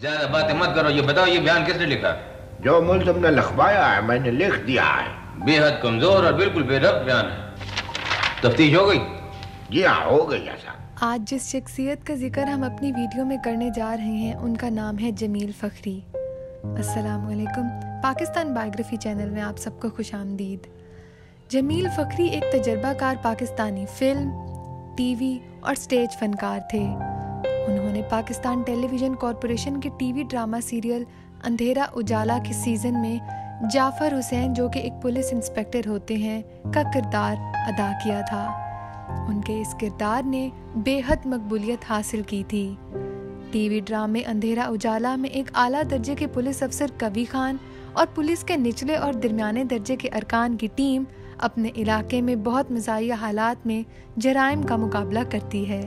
ज्यादा बातें मत करो, ये बताओ ये बयान किसने लिखा? जो मुल्ज़िम ने लिखवाया है मैंने लिख दिया है। बेहद कमजोर और बिल्कुल बेरब्त बयान है। तफ्तीश हो गई? जी हाँ, हो गई है साहब। आज जिस शख्सियत का जिक्र हम अपनी वीडियो में करने जा रहे हैं उनका नाम है जमील फ़खरी। अस्सलाम वालेकुम। पाकिस्तान बायोग्राफी चैनल में आप सबको खुशामदीद। जमील फ़खरी एक तजर्बाकार पाकिस्तानी फिल्म, टीवी और स्टेज फनकार थे। उन्होंने पाकिस्तान टेलीविज़न कॉरपोरेशन के टीवी ड्रामा सीरियल अंधेरा उजाला के सीज़न में जाफ़र हुसैन, जो कि एक पुलिस इंस्पेक्टर होते हैं, का किरदार अदा किया था। उनके इस किरदार ने बेहद मकबूलियत हासिल की थी। टीवी ड्रामे अंधेरा उजाला में एक आला दर्जे के पुलिस अफसर कवी खान और पुलिस के निचले और दरमियाने दर्जे के अरकान की टीम अपने इलाके में बहुत मज़ाहिया हालात में जराइम का मुकाबला करती है।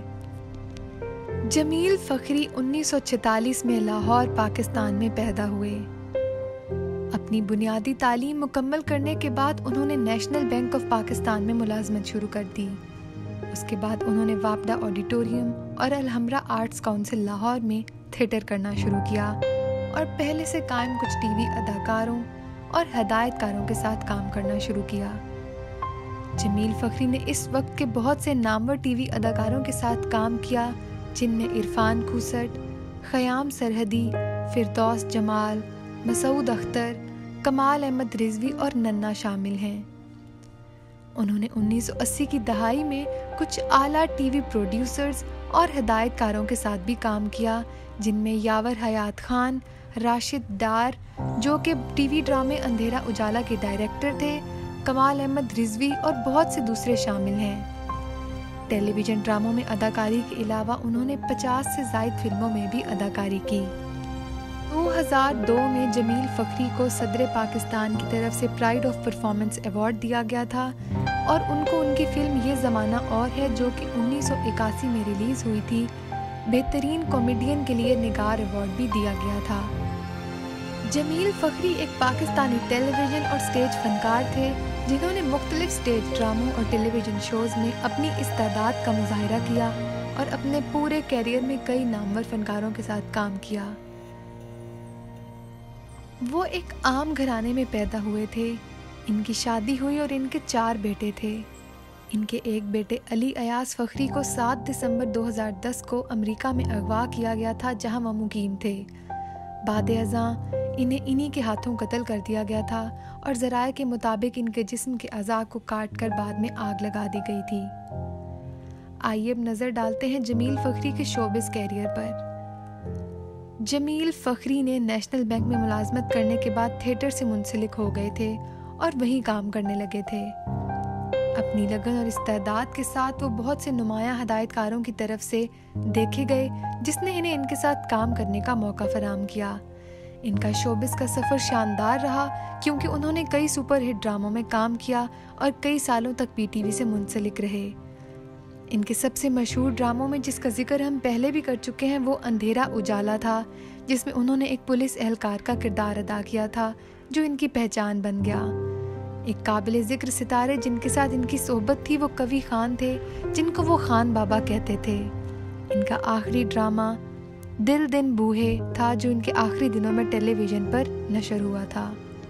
जमील फ़खरी 1946 में लाहौर, पाकिस्तान में पैदा हुए। अपनी बुनियादी तालीम मुकम्मल करने के बाद उन्होंने नेशनल बैंक ऑफ पाकिस्तान में मुलाजमत शुरू कर दी। उसके बाद उन्होंने वापडा ऑडिटोरियम और अलहमरा आर्ट्स काउंसिल लाहौर में थिएटर करना शुरू किया और पहले से कायम कुछ टीवी अदाकारों और हदायतकारों के साथ काम करना शुरू किया। जमील फ़खरी ने इस वक्त के बहुत से नामवर टीवी अदाकारों के साथ काम किया, जिनमें इरफान खूसट, ख़याम सरहदी, फिरदौस जमाल, मसूद अख्तर, कमाल अहमद रिजवी और नन्ना शामिल हैं। उन्होंने 1980 की दहाई में कुछ आला टीवी प्रोड्यूसर्स और हिदायतकारों के साथ भी काम किया, जिनमें यावर हयात खान, राशिद डार, जो कि टीवी ड्रामे अंधेरा उजाला के डायरेक्टर थे, कमाल अहमद रिजवी और बहुत से दूसरे शामिल हैं। टेलीविज़न ड्रामों में अदाकारी के अलावा उन्होंने 50 से ज़ायद फिल्मों में भी अदाकारी की। 2002 में जमील फ़खरी को सदर पाकिस्तान की तरफ से प्राइड ऑफ परफॉर्मेंस अवार्ड दिया गया था और उनको उनकी फिल्म ये ज़माना और है, जो कि 1981 में रिलीज़ हुई थी, बेहतरीन कॉमेडियन के लिए निगार अवार्ड भी दिया गया था। जमील फ़खरी एक पाकिस्तानी टेलीविज़न और स्टेज फनकार थे, जिन्होंने मुख्तलिफ स्टेज ड्रामों और टेलीविज़न शोज़ में अपनी इस्तादात का मुजाहिरा किया और अपने पूरे कैरियर में कई नामवर फनकारों के साथ काम किया। वो एक आम घराने में पैदा हुए थे। इनकी शादी हुई और इनके 4 बेटे थे। इनके एक बेटे अली अयाज फ़खरी को 7 दिसंबर 2010 को अमेरिका में अगवा किया गया था, जहां वो मुकीम थे। बाद-ए-अज़ां इन्हें इन्हीं के हाथों कत्ल कर दिया गया था और ज़राए के मुताबिक इनके जिस्म के अज़ा को काट कर बाद में आग लगा दी गई थी। आइए अब नज़र डालते हैं जमील फ़खरी के शोबिज़ कैरियर पर। जमील फ़खरी ने नेशनल बैंक में मुलाजमत करने के बाद थिएटर से मुंसलिक हो गए थे और वहीं काम करने लगे थे। अपनी लगन और इस्तेदाद के साथ वो बहुत से नुमायां हदायतकारों की तरफ से देखे गए, जिसने इन्हें इनके साथ काम करने का मौका फराहम किया। इनका शोबिस का सफ़र शानदार रहा, क्योंकि उन्होंने कई सुपरहिट ड्रामों में काम किया और कई सालों तक पीटीवी से मुंसलिक रहे। इनके सबसे मशहूर ड्रामों में, जिसका जिक्र हम पहले भी कर चुके हैं, वो अंधेरा उजाला था, जिसमें उन्होंने एक पुलिस एहलकार का किरदार अदा किया था, जो इनकी पहचान बन गया। एक काबिल ज़िक्र सितारे जिनके साथ इनकी सोहबत थी, वो कवी खान थे, जिनको वो खान बाबा कहते थे। इनका आखिरी ड्रामा दिल दिन बूहे था, जो इनके आखिरी दिनों में टेलीविज़न पर नशर हुआ था।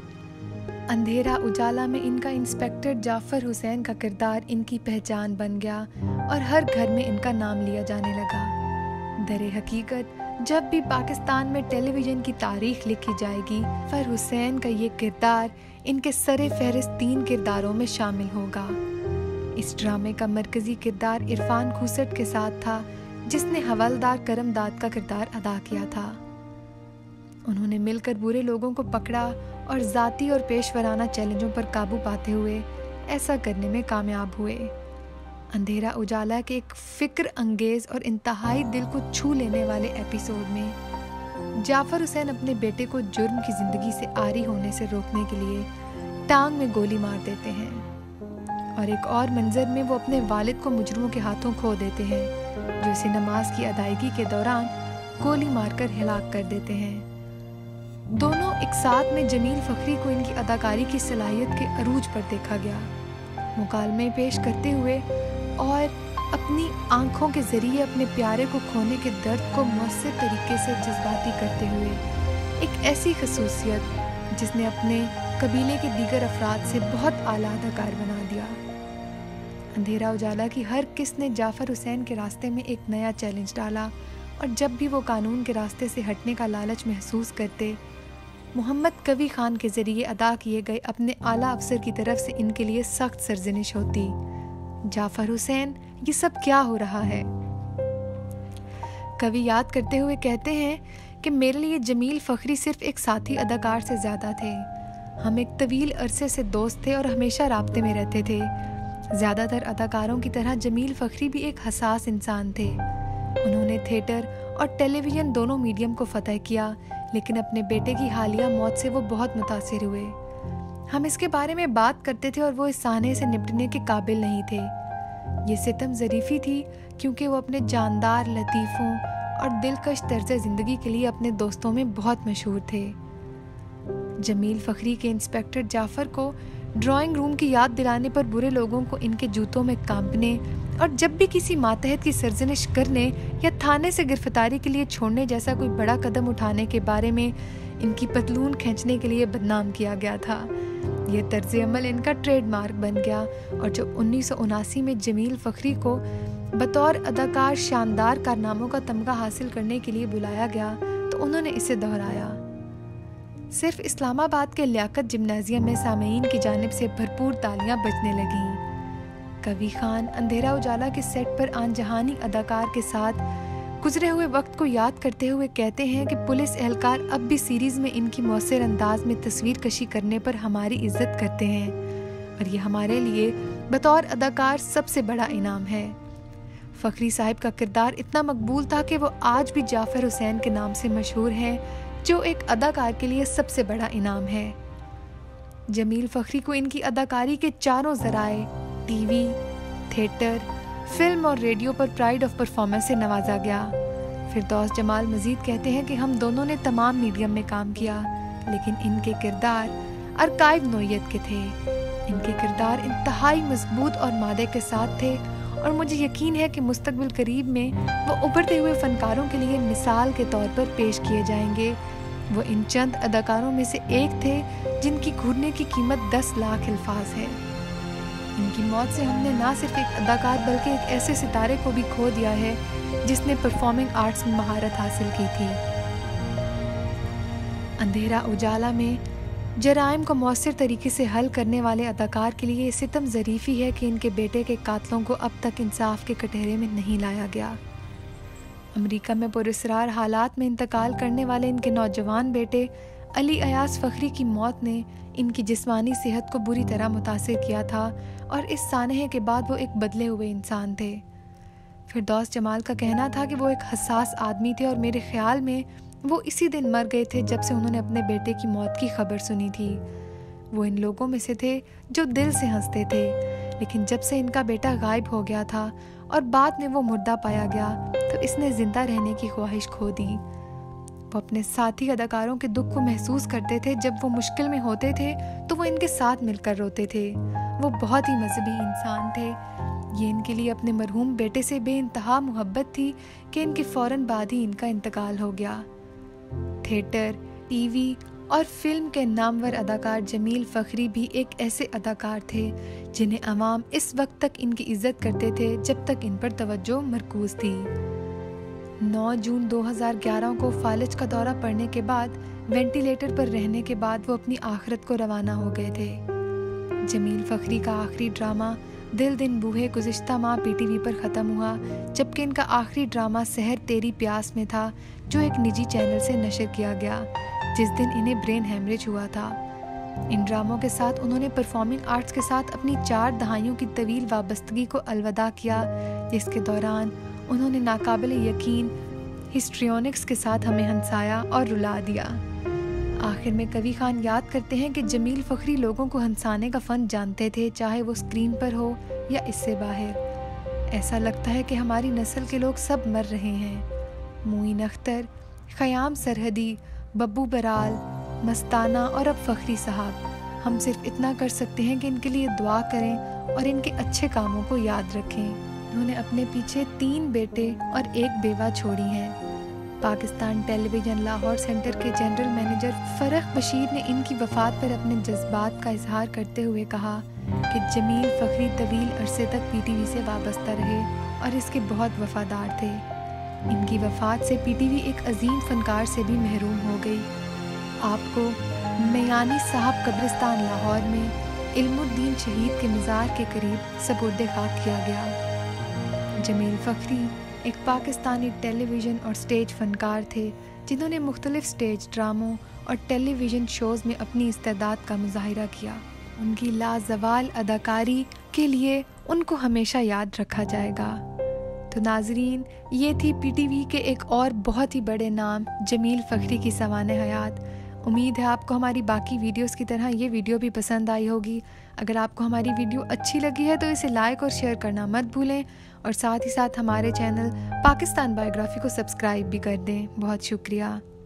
अंधेरा उजाला में इनका इंस्पेक्टर जाफ़र हुसैन का किरदार इनकी पहचान बन गया और हर घर में इनका नाम लिया जाने लगा। दरे हकीकत जब भी पाकिस्तान में टेलीविज़न की तारीख लिखी जाएगी, जाफ़र हुसैन का ये किरदार इनके सरे फहरिस्त 3 किरदारों में शामिल होगा। इस ड्रामे का मरकज़ी किरदार इरफान खूसट के साथ था, जिसने हवलदार करमदाद का किरदार अदा किया था। उन्होंने मिलकर बुरे लोगों को पकड़ा और ज़ाती और पेशवराना चैलेंजों पर काबू पाते हुए ऐसा करने में कामयाब हुए। अंधेरा उजाला के एक फ़िक्र अंगेज़ और इंतहाई दिल को छू लेने वाले एपिसोड में जाफ़र हुसैन अपने बेटे को जुर्म की ज़िंदगी से आरी होने से रोकने के लिए टांग में गोली मार देते हैं, और एक और मंजर में वो अपने वालिद को मुजरिमों के हाथों खो देते हैं, जो इसे नमाज की अदायगी के दौरान गोली मारकर हिलाक कर देते हैं। दोनों एक साथ में जमील फ़खरी को इनकी अदाकारी की सलाहियत के अरूज पर देखा गया। मुकालमे पेश करते हुए और अपनी आंखों के जरिए अपने प्यारे को खोने के दर्द को मौसर तरीके से जज्बाती करते हुए, एक ऐसी खसूसियत जिसने अपने कबीले के दीगर अफराद से बहुत आला अदाकार बना दिया। अंधेरा उजाला की हर किस्त ने जाफर हुसैन के रास्ते में एक नया चैलेंज डाला, और जब भी वो कानून के रास्ते से हटने का लालच महसूस करते, मोहम्मद कवी खान के जरिए अदा किए गए अपने आला अफसर की तरफ से इनके लिए सख्त सरजनिश होती। जाफर हुसैन, ये सब क्या हो रहा है? कवि याद करते हुए कहते हैं कि मेरे लिए जमील फखरी सिर्फ एक साथी अदाकार से ज़्यादा थे। हम एक तवील अरसे से दोस्त थे और हमेशा राब्ते में रहते थे। ज़्यादातर अदाकारों की तरह जमील फखरी भी एक हसास इंसान थे। उन्होंने थिएटर और टेलीविज़न दोनों मीडियम को फतह किया, लेकिन अपने बेटे की हालिया मौत से वो बहुत मुतासिर हुए। हम इसके बारे में बात करते थे और वो इस साहने से निपटने के काबिल नहीं थे। ये सितम ज़रीफ़ी थी क्योंकि वो अपने जानदार लतीफ़ों और दिलकश तर्ज़ ज़िंदगी के लिए अपने दोस्तों में बहुत मशहूर थे। जमील फखरी के इंस्पेक्टर जाफ़र को ड्राइंग रूम की याद दिलाने पर बुरे लोगों को इनके जूतों में कांपने और जब भी किसी मातहत की सरजनिश करने या थाने से गिरफ्तारी के लिए छोड़ने जैसा कोई बड़ा कदम उठाने के बारे में इनकी पतलून खींचने के लिए बदनाम किया गया था। ये तर्ज अमल इनका ट्रेडमार्क बन गया, और जब 1979 में जमील फखरी को बतौर अदाकार शानदार कारनामों का तमगा हासिल करने के लिए बुलाया गया तो उन्होंने इसे दोहराया। सिर्फ इस्लामाबाद के लियाकत जिम्नाजियम में सामईन की जानिब से भरपूर तालियां बजने लगीं। कवी खान अंधेरा उजाला के सेट पर आनजहानी अदाकार के साथ गुजरे हुए वक्त को याद करते हुए कहते हैं कि पुलिस एहलकार अब भी सीरीज़ में इनकी मौसर अंदाज में तस्वीर कशी करने पर हमारी इज्जत करते हैं, और ये हमारे लिए बतौर अदाकार सबसे बड़ा इनाम है। फखरी साहिब का किरदार इतना मकबूल था कि वो आज भी जाफर हुसैन के नाम से मशहूर हैं, जो एक अदाकार के लिए सबसे बड़ा इनाम है। जमील फखरी को इनकी अदाकारी के चारों ज़राए टीवी, थिएटर, फिल्म और रेडियो पर प्राइड ऑफ परफॉर्मेंस से नवाजा गया। फिरदौस जमाल मजीद कहते हैं कि हम दोनों ने तमाम मीडियम में काम किया, लेकिन इनके किरदार अर्काइव नोयत के थे। इनके किरदार इंतहाई मजबूत और मादे के साथ थे, और मुझे यकीन है कि मुस्तकबिल करीब में वो उभरते हुए फनकारों के लिए मिसाल के तौर पर पेश किए जाएंगे। वो इन चंद अदाकारों में से एक थे जिनकी घूरने की कीमत 10 लाख अल्फाज है। इनकी मौत से हमने ना सिर्फ एक अदाकार बल्कि एक ऐसे सितारे को भी खो दिया है जिसने परफॉर्मिंग आर्ट्स में महारत हासिल की थी। अंधेरा उजाला में जराइम को मौसर तरीके से हल करने वाले अदाकार के लिए सितम ज़रीफ़ी है कि इनके बेटे के कातलों को अब तक इंसाफ के कटहरे में नहीं लाया गया। अमेरिका में पुरस्रार हालात में इंतकाल करने वाले इनके नौजवान बेटे अली अयाज फखरी की मौत ने इनकी जिस्मानी सेहत को बुरी तरह मुतासिर किया था, और इस सानहे के बाद वो एक बदले हुए इंसान थे। फिरदौस जमाल का कहना था कि वो एक हसास आदमी थे, और मेरे ख्याल में वो इसी दिन मर गए थे जब से उन्होंने अपने बेटे की मौत की खबर सुनी थी। वो इन लोगों में से थे जो दिल से हंसते थे, लेकिन जब से इनका बेटा गायब हो गया था और बाद में वो मुर्दा पाया गया तो इसने जिंदा रहने की ख्वाहिश खो दी। वो अपने साथी अदाकारों के दुख को महसूस करते थे। जब वो मुश्किल में होते थे तो वो इनके साथ मिलकर रोते थे। वो बहुत ही मजहबी इंसान थे। ये इनके लिए अपने मरहूम बेटे से बेइंतहा मोहब्बत थी कि इनके फ़ौरन बाद ही इनका इंतकाल हो गया। थिएटर, टीवी और फिल्म के नामवर अदाकार जमील फखरी भी एक ऐसे अदाकार थे जिन्हें अवाम इस वक्त तक इनकी इज्जत करते थे जब तक इन पर तवज्जो मरकूज थी। 9 जून 2011 को फालिज का दौरा पड़ने के बाद वेंटिलेटर पर रहने के बाद वो अपनी आखिरत को रवाना हो गए थे। जमील फखरी का आखिरी ड्रामा दिल दिन बूहे गुज़िश्ता माह पीटीवी पर ख़त्म हुआ, जबकि इनका आखिरी ड्रामा सहर तेरी प्यास में था, जो एक निजी चैनल से नशर किया गया, जिस दिन इन्हें ब्रेन हैमरेज हुआ था। इन ड्रामों के साथ उन्होंने परफॉर्मिंग आर्ट्स के साथ अपनी 4 दहाइयों की तवील वाबस्तगी को अलविदा किया, जिसके दौरान उन्होंने नाकाबिल यकीन हिस्ट्रियोनिक्स के साथ हमें हंसाया और रुला दिया। आखिर में कवी खान याद करते हैं कि जमील फखरी लोगों को हंसाने का फ़न जानते थे, चाहे वो स्क्रीन पर हो या इससे बाहर। ऐसा लगता है कि हमारी नस्ल के लोग सब मर रहे हैं। मोइन अख्तर, ख़याम सरहदी, बब्बू बराल, मस्ताना और अब फखरी साहब। हम सिर्फ इतना कर सकते हैं कि इनके लिए दुआ करें और इनके अच्छे कामों को याद रखें। उन्होंने अपने पीछे 3 बेटे और 1 बेवा छोड़ी हैं। पाकिस्तान टेलीविज़न लाहौर सेंटर के जनरल मैनेजर फ़रख बशीर ने इनकी वफ़ात पर अपने जज्बात का इजहार करते हुए कहा कि जमील फ़खरी तवील अरसे तक पीटीवी से वाबस्ता रहे और इसके बहुत वफ़ादार थे। इनकी वफ़ात से पीटीवी एक अजीम फ़नकार से भी महरूम हो गई। आपको मियानी साहब कब्रिस्तान लाहौर में इल्मुद्दीन शहीद के मज़ार के करीब सपुर्द खाक किया गया। जमील फ़खरी एक पाकिस्तानी टेलीविज़न और स्टेज फ़नकार थे जिन्होंने मुख्तलिफ स्टेज ड्रामों और टेलीविज़न शोज़ में अपनी इस्तेदाद का मुज़ाहिरा किया। उनकी लाजवाल अदाकारी के लिए उनको हमेशा याद रखा जाएगा। तो नाजरीन, ये थी पीटीवी के एक और बहुत ही बड़े नाम जमील फ़खरी की सवाने हयात। उम्मीद है आपको हमारी बाकी वीडियोस की तरह ये वीडियो भी पसंद आई होगी। अगर आपको हमारी वीडियो अच्छी लगी है तो इसे लाइक और शेयर करना मत भूलें और साथ ही साथ हमारे चैनल पाकिस्तान बायोग्राफी को सब्सक्राइब भी कर दें। बहुत शुक्रिया।